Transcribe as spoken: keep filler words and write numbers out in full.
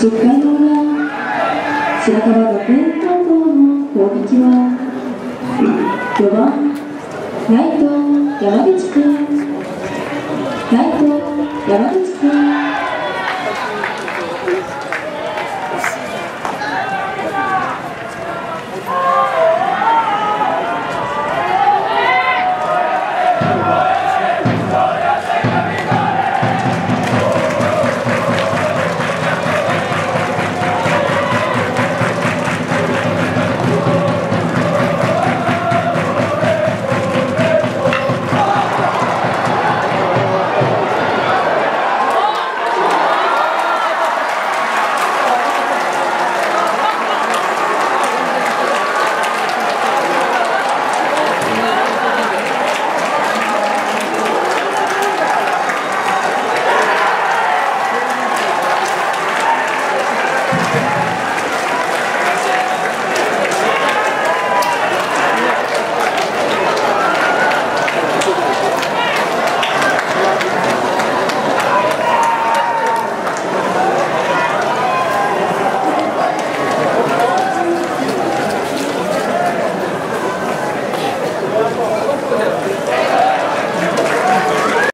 じゅっかいの裏、白樺学園高校の攻撃はよばんライト山口君、ライト山口君。